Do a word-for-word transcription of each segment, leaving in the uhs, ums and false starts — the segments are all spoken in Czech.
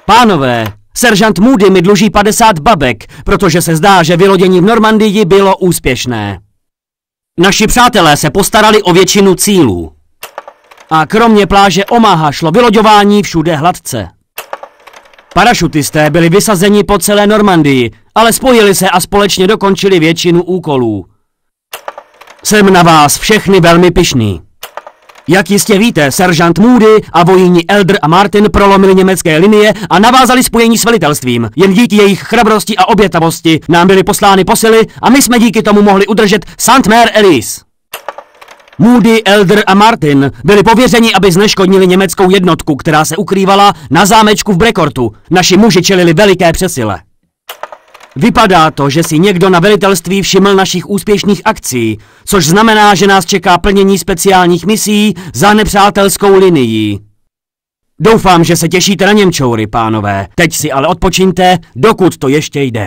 Pánové, seržant Moody mi dluží padesát babek, protože se zdá, že vylodění v Normandii bylo úspěšné. Naši přátelé se postarali o většinu cílů. A kromě pláže Omaha šlo vyloďování všude hladce. Parašutisté byli vysazeni po celé Normandii, ale spojili se a společně dokončili většinu úkolů. Jsem na vás všechny velmi pyšný. Jak jistě víte, seržant Moody a vojíni Elder a Martin prolomili německé linie a navázali spojení s velitelstvím. Jen díky jejich chrabrosti a obětavosti nám byly poslány posily a my jsme díky tomu mohli udržet Sainte-Mère-Élise. Moody, Elder a Martin byli pověřeni, aby zneškodnili německou jednotku, která se ukrývala na zámečku v Brekortu. Naši muži čelili veliké přesile. Vypadá to, že si někdo na velitelství všiml našich úspěšných akcí, což znamená, že nás čeká plnění speciálních misí za nepřátelskou linií. Doufám, že se těšíte na Němčoury, pánové. Teď si ale odpočiňte, dokud to ještě jde.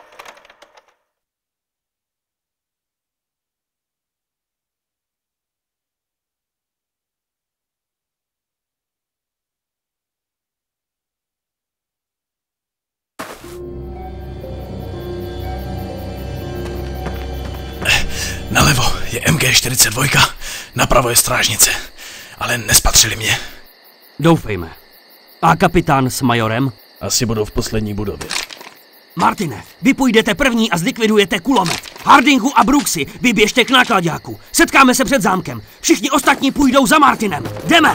Nalevo je M G čtyřicet dva, napravo je strážnice, ale nespatřili mě. Doufejme. A kapitán s majorem? Asi budou v poslední budově. Martine, vy půjdete první a zlikvidujete kulomet. Hardingu a Brooksy, vy běžte k náklaďáku. Setkáme se před zámkem. Všichni ostatní půjdou za Martinem. Jdeme!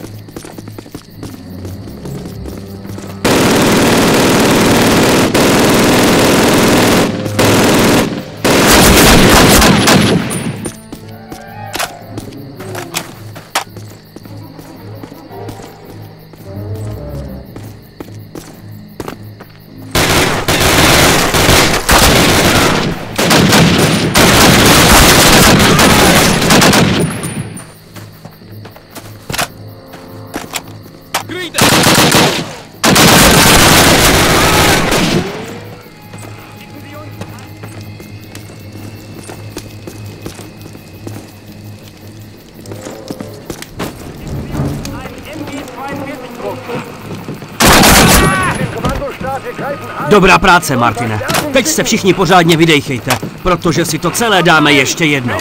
Dobrá práce, Martine. Teď se všichni pořádně vydejchejte, protože si to celé dáme ještě jednou.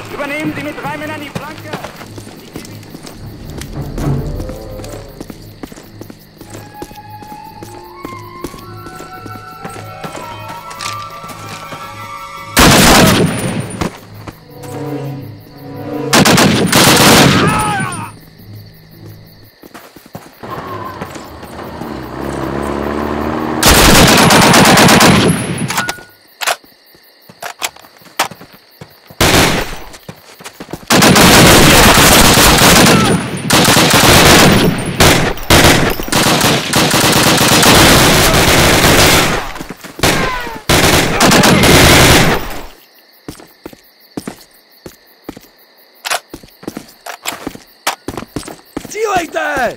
Cílejte!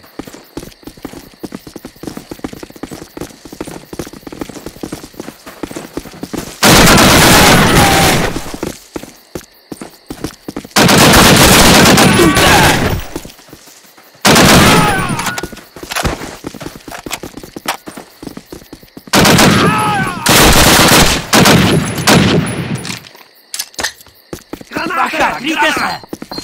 Bacha, kryjte se!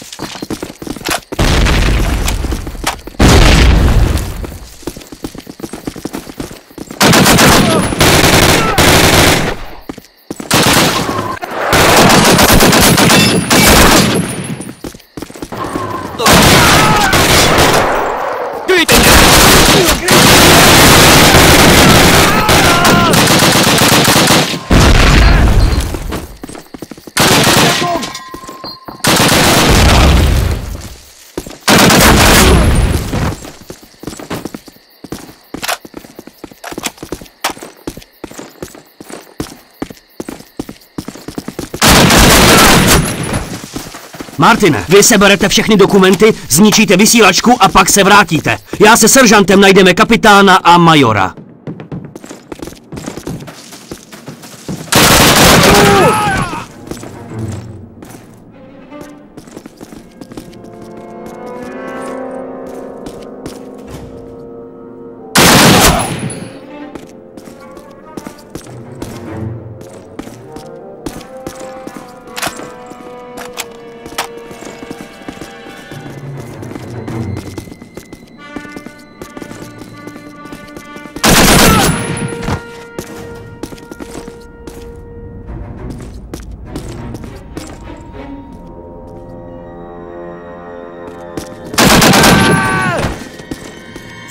Martine, vy seberete všechny dokumenty, zničíte vysílačku a pak se vrátíte. Já se seržantem najdeme kapitána a majora.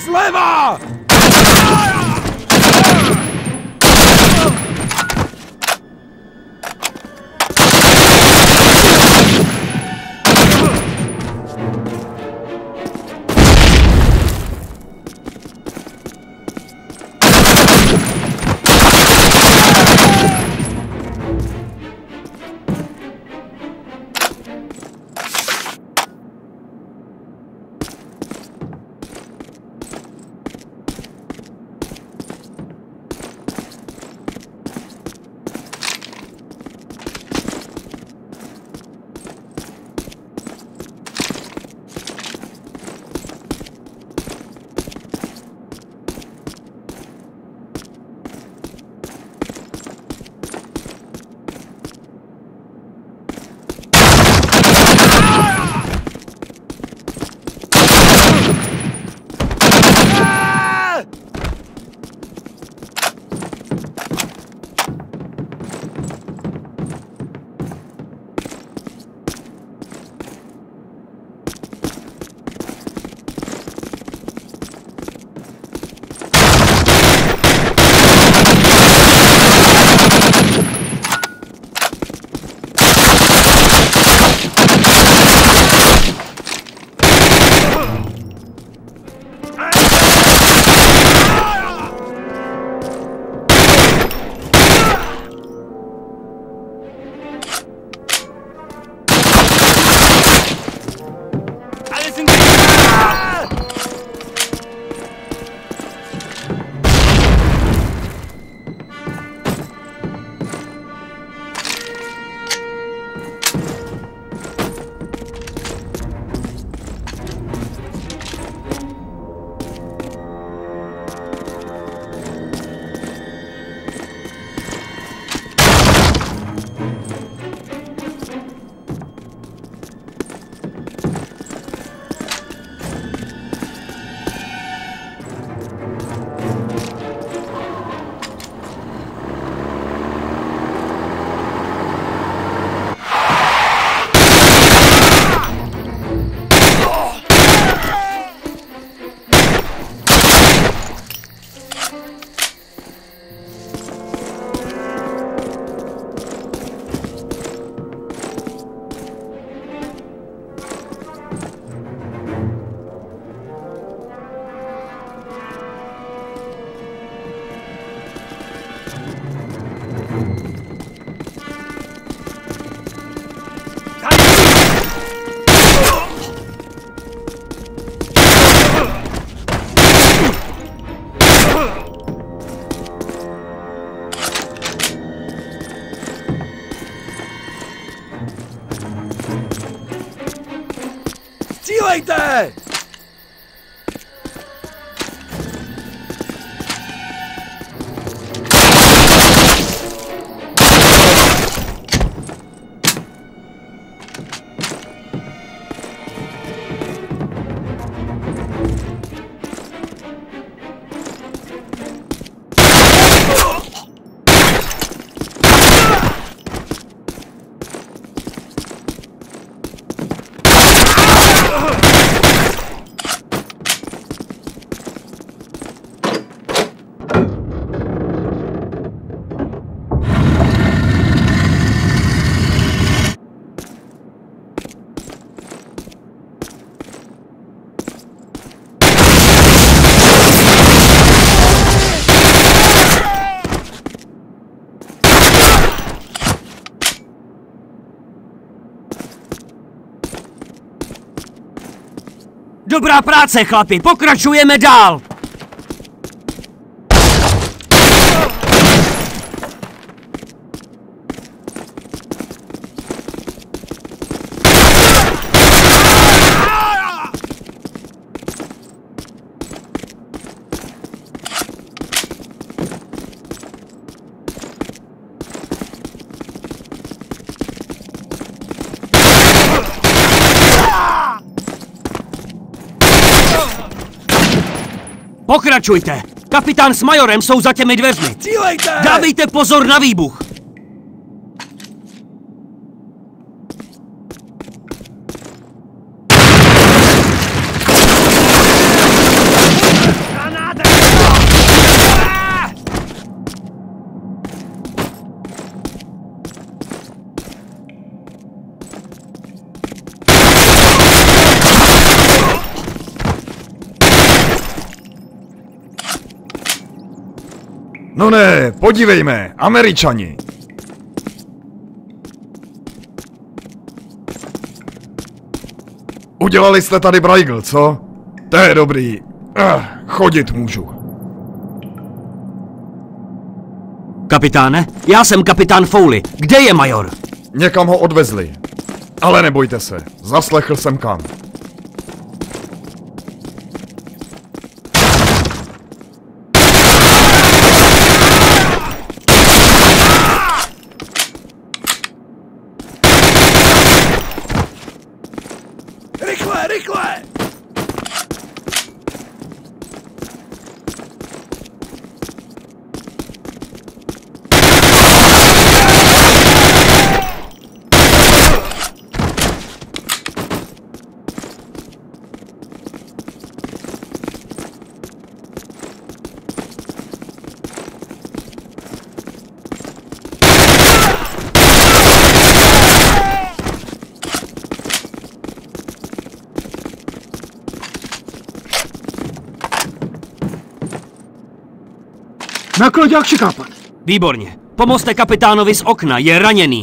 Vleva! Střílejte! Dobrá práce, chlapi, pokračujeme dál! Pokračujte! Kapitán s majorem jsou za těmi dveřmi. Střílejte! Dávejte pozor na výbuch! No ne, podívejme, Američani. Udělali jste tady Braigl, co? To je dobrý. Uh, chodit můžu. Kapitáne, já jsem kapitán Foley. Kde je major? Někam ho odvezli. Ale nebojte se, zaslechl jsem kam. Rychle, rychle! Naklad jak się kapan? Výborně. Pomozte kapitánovi z okna, je raněný.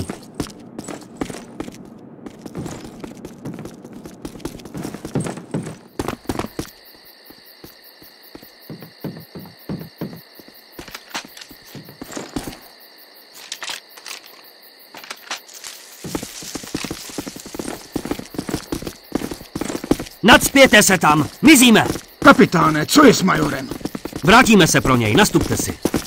Nacpěte se tam! Mizíme! Kapitáne, co je s majorem? Vrátíme se pro něj, nastupte si.